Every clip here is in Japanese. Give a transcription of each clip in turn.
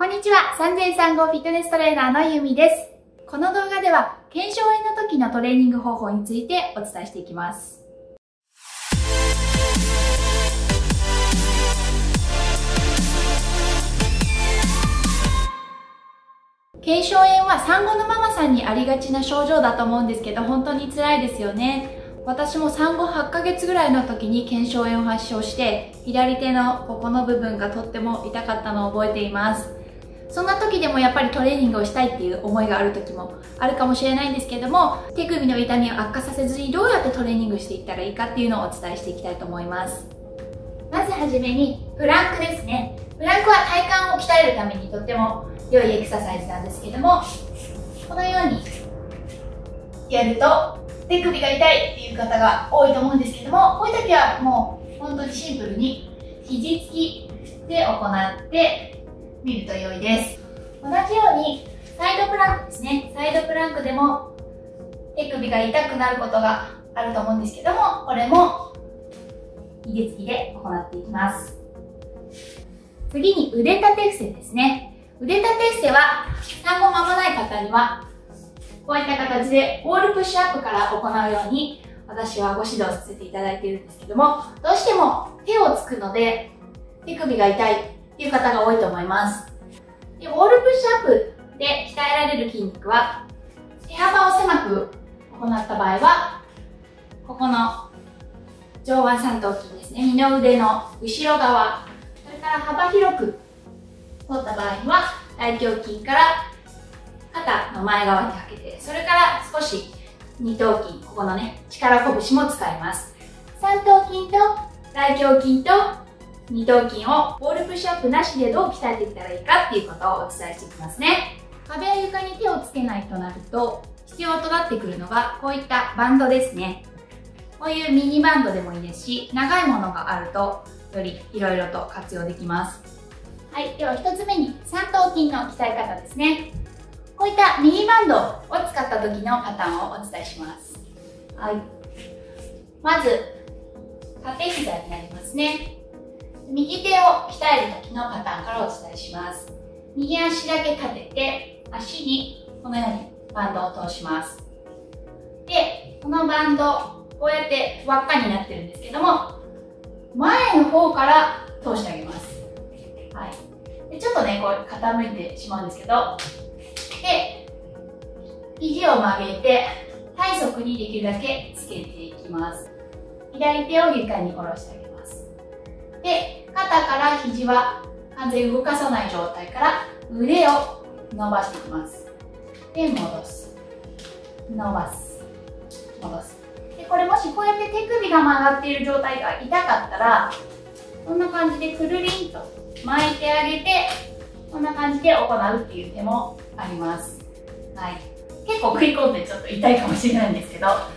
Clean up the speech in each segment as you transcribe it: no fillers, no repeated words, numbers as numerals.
こんにちは、3035フィットネストレーナーのゆみです。この動画では、腱鞘炎の時のトレーニング方法についてお伝えしていきます。腱鞘炎は産後のママさんにありがちな症状だと思うんですけど、本当に辛いですよね。私も産後8ヶ月ぐらいの時に腱鞘炎を発症して、左手のここの部分がとっても痛かったのを覚えています。そんな時でもやっぱりトレーニングをしたいっていう思いがある時もあるかもしれないんですけども、手首の痛みを悪化させずにどうやってトレーニングしていったらいいかっていうのをお伝えしていきたいと思います。まずはじめにプランクですね。プランクは体幹を鍛えるためにとっても良いエクササイズなんですけども、このようにやると手首が痛いっていう方が多いと思うんですけども、こういう時はもう本当にシンプルに肘つきで行ってみると良いです。同じようにサイドプランクですね。サイドプランクでも手首が痛くなることがあると思うんですけども、これも肘つきで行っていきます。次に腕立て伏せですね。腕立て伏せは産後間もない方にはこういった形でウォールプッシュアップから行うように私はご指導させていただいているんですけども、どうしても手をつくので手首が痛いっていう方が多いと思います。でウォールプッシュアップで鍛えられる筋肉は手幅を狭く行った場合はここの上腕三頭筋ですね、二の腕の後ろ側、それから幅広く取った場合には大胸筋から肩の前側にかけて、それから少し二頭筋、ここのね力拳も使います。三頭筋と大胸筋と二頭筋をウォールプッシュアップなしでどう鍛えていったらいいかっていうことをお伝えしていきますね。壁や床に手をつけないとなると必要となってくるのがこういったバンドですね。こういうミニバンドでもいいですし、長いものがあるとよりいろいろと活用できます。はい、では1つ目に三頭筋の鍛え方ですね。こういったミニバンドを使った時のパターンをお伝えします。はい、まず縦膝になりますね。右手を鍛える時のパターンからお伝えします。右足だけ立てて足にこのようにバンドを通します。でこのバンドこうやって輪っかになってるんですけども、前の方から通してあげます。はい、でちょっとねこう傾いてしまうんですけど、で肘を曲げて体側にできるだけつけていきます。左手を床に下ろしてあげます。で肩から肘は完全に動かさない状態から腕を伸ばしていきます。で戻す、伸ばす、戻す。でこれもしこうやって手首が曲がっている状態が痛かったらこんな感じでくるりんと巻いてあげて、こんな感じで行うっていう手もあります。はい、結構食い込んでちょっと痛いかもしれないんですけど、はい、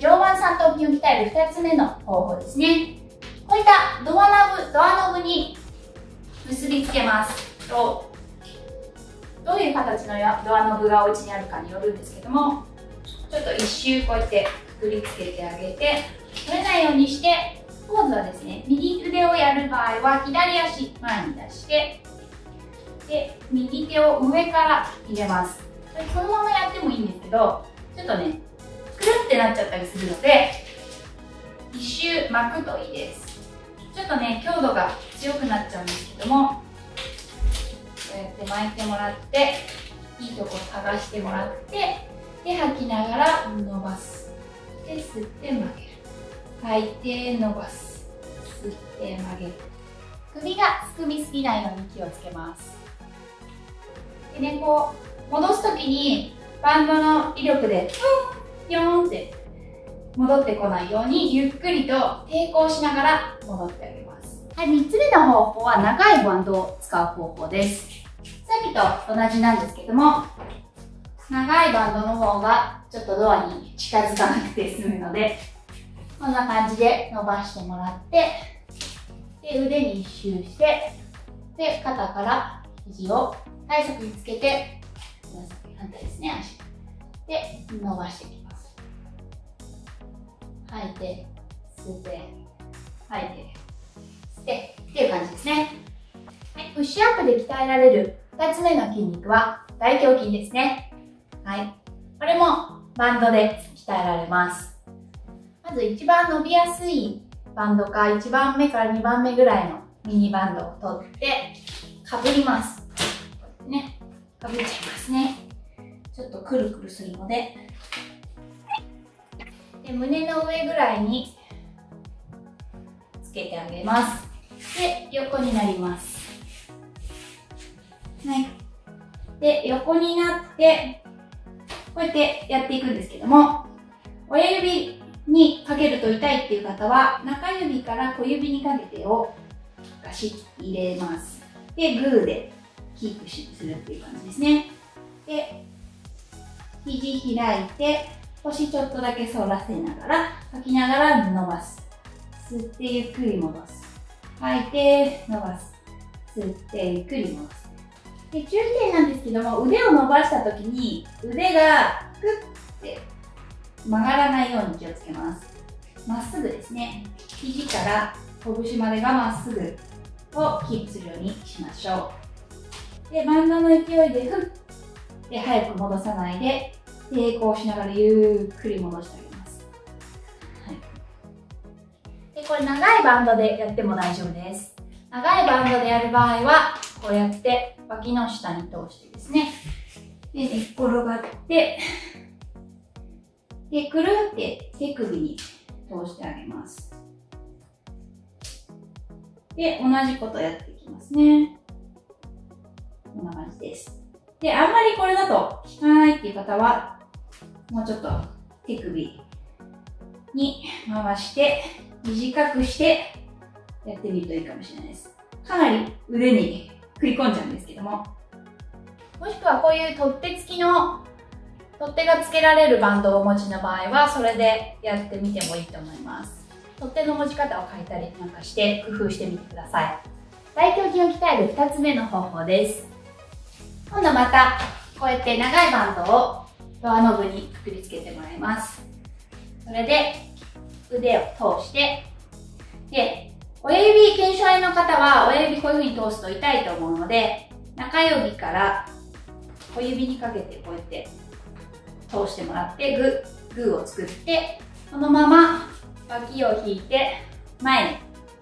上腕三頭筋を鍛える2つ目の方法ですね。こういったドアノブに結びつけます。どういう形のドアノブがお家にあるかによるんですけども、ちょっと一周こうやってくくりつけてあげて、取れないようにして、ポーズはですね、右腕をやる場合は左足前に出して、で右手を上から入れます。このままやってもいいんですけど、ちょっとねくるってなっちゃったりするので一周巻くといいです。ちょっとね強度が強くなっちゃうんですけども、こうやって巻いてもらっていいとこ探してもらって、で吐きながら伸ばす、で吸って曲げる、吐いて伸ばす、吸って曲げる。首がすくみすぎないように気をつけます。でね、こう戻す時にバンドの威力でピョーンって戻ってこないようにゆっくりと抵抗しながら戻ってあげます。はい、3つ目の方法は長いバンドを使う方法です。さっきと同じなんですけども、長いバンドの方がちょっとドアに近づかなくて済むので、こんな感じで伸ばしてもらって、で腕に一周して、で肩から肘を体側につけて、反対ですね、足で伸ばしていきます。吐いて吸って吐いて吸ってっていう感じですね。 はい、プッシュアップで鍛えられる2つ目の筋肉は大胸筋ですね。はい。これもバンドで鍛えられます。まず一番伸びやすいバンドか1番目から2番目ぐらいのミニバンドを取ってかぶります。こうやってね、かぶっちゃいますね。ちょっとくるくるするので、胸の上ぐらいにつけてあげます。で、横になります。はい。で、横になって、こうやってやっていくんですけども、親指にかけると痛いっていう方は、中指から小指にかけてをガシッと入れます。で、グーでキープするっていう感じですね。で、肘開いて、腰ちょっとだけ反らせながら、吐きながら伸ばす。吸ってゆっくり戻す。吐いて伸ばす。吸ってゆっくり戻す。で、注意点なんですけども、腕を伸ばしたときに腕がグッて曲がらないように気をつけます。まっすぐですね。肘から拳までがまっすぐをキープするようにしましょう。で、バンドの勢いでフッで早く戻さないで抵抗しながらゆっくり戻してあげます。はい、で、これ長いバンドでやっても大丈夫です。長いバンドでやる場合はこうやって脇の下に通してですね、で、寝っ転がって、で、くるって手首に通してあげます。で、同じことやっていきますね。こんな感じです。で、あんまりこれだと効かないっていう方は、もうちょっと手首に回して、短くしてやってみるといいかもしれないです。かなり腕に食い込んじゃうんですけども、もしくはこういう取っ手付きの取っ手が付けられるバンドをお持ちの場合はそれでやってみてもいいと思います。取っ手の持ち方を変えたりなんかして工夫してみてください。大胸筋を鍛える2つ目の方法です。今度またこうやって長いバンドをドアノブにくくりつけてもらいます。それで腕を通して、で、親指腱鞘炎の方は親指こういう風に通すと痛いと思うので、中指から小指にかけてこうやって通してもらってグーを作って、このまま脇を引いて前に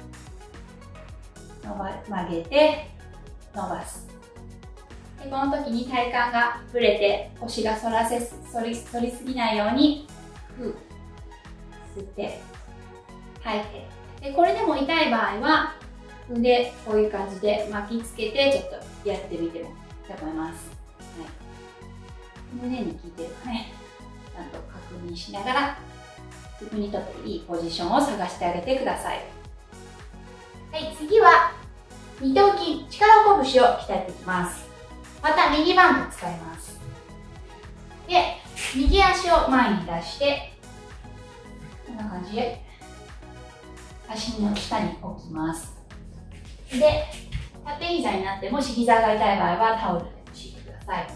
曲げて伸ばす。で、この時に体幹がぶれて腰が反りすぎないように吸って吐いて、でこれでも痛い場合は腕こういう感じで巻きつけてちょっとやってみてもいいと思います。はい、胸に効いてるかね、ちゃんと確認しながら自分にとっていいポジションを探してあげてください。はい、次は二頭筋、力拳を鍛えていきます。また右バンド使います。で、右足を前に出してこんな感じで足の下に置きます。で、縦膝になってもし膝が痛い場合はタオルで敷いてください。はい、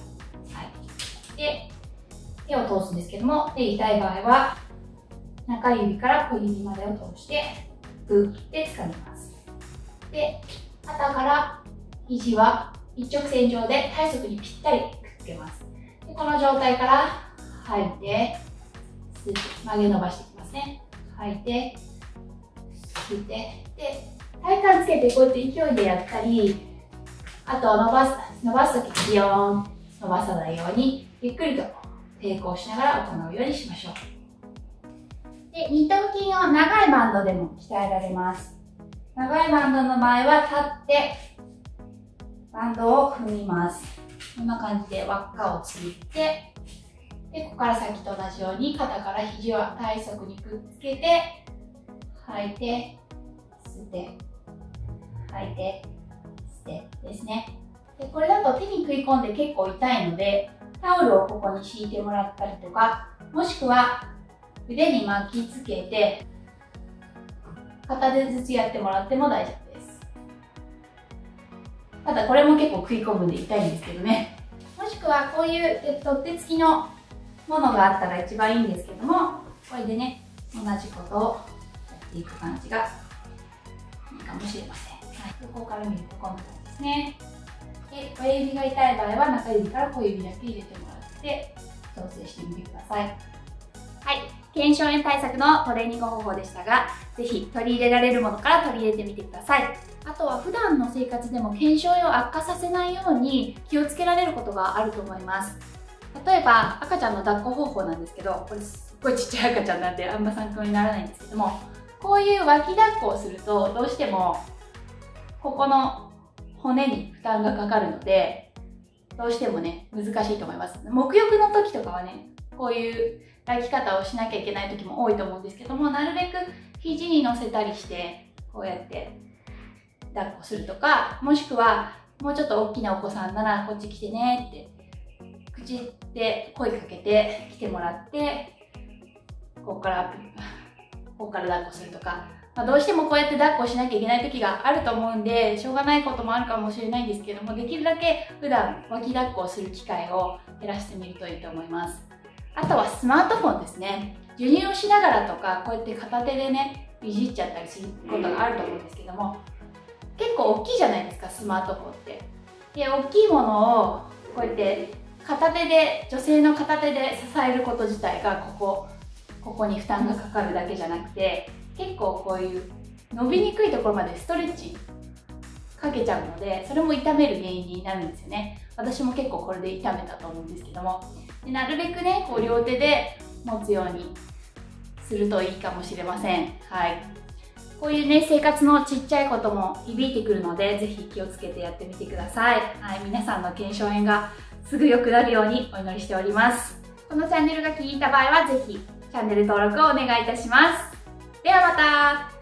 で、手を通すんですけども、手痛い場合は中指から小指までを通してグッて掴みます。で、肩から肘は一直線上で体側にぴったりくっつけます。で、この状態から吐いて吸って曲げ伸ばしていきますね。吐いて吸って、で、体幹つけてこうやって勢いでやったり、あと伸ばすときビヨーン伸ばさないようにゆっくりと抵抗しながら行うようにしましょう。で、二頭筋を長いバンドでも鍛えられます。長いバンドの場合は立ってバンドを踏みます。こんな感じで輪っかを作って、で、ここから先と同じように肩から肘を体側にくっつけて吐いて吸って吐いて吸ってですね。で、これだと手に食い込んで結構痛いのでタオルをここに敷いてもらったりとか、もしくは腕に巻きつけて片手ずつやってもらっても大丈夫です。ただこれも結構食い込むんで痛いんですけどね。もしくはこういう取っ手付きのものがあったら一番いいんですけども、これでね、同じことをやっていく感じがいいかもしれません。はい、横から見るとこんな感じですね。で、親指が痛い場合は中指から小指だけ入れてもらって調整してみてください。はい、腱鞘炎対策のトレーニング方法でしたが、ぜひ取り入れられるものから取り入れてみてください。あとは普段の生活でも腱鞘炎を悪化させないように気をつけられることがあると思います。例えば赤ちゃんの抱っこ方法なんですけど、これすっごいちっちゃい赤ちゃんなんであんま参考にならないんですけども、こういう脇抱っこをするとどうしてもここの骨に負担がかかるので、どうしてもね難しいと思います。沐浴の時とかはね、こういう抱き方をしなきゃいけない時も多いと思うんですけども、なるべく肘に乗せたりしてこうやって抱っこするとか、もしくはもうちょっと大きなお子さんならこっち来てねって口で声かけて来てもらって、ここから抱っこするとか、どうしてもこうやって抱っこしなきゃいけない時があると思うんで、しょうがないこともあるかもしれないんですけども、できるだけ普段脇抱っこをする機会を減らしてみるといいと思います。あとはスマートフォンですね。授乳をしながらとか、こうやって片手でねいじっちゃったりすることがあると思うんですけども、結構大きいじゃないですか、スマートフォンって。で、大きいものをこうやって片手で、女性の片手で支えること自体がここに負担がかかるだけじゃなくて、結構こういう伸びにくいところまでストレッチかけちゃうので、それも痛める原因になるんですよね。私も結構これで痛めたと思うんですけども、でなるべくねこう両手で持つようにするといいかもしれません。はい、こういうね生活のちっちゃいことも響いてくるので、ぜひ気をつけてやってみてください。はい、皆さんの腱鞘炎がすぐ良くなるようにお祈りしております。このチャンネルが気に入った場合はぜひチャンネル登録をお願いいたします。ではまた。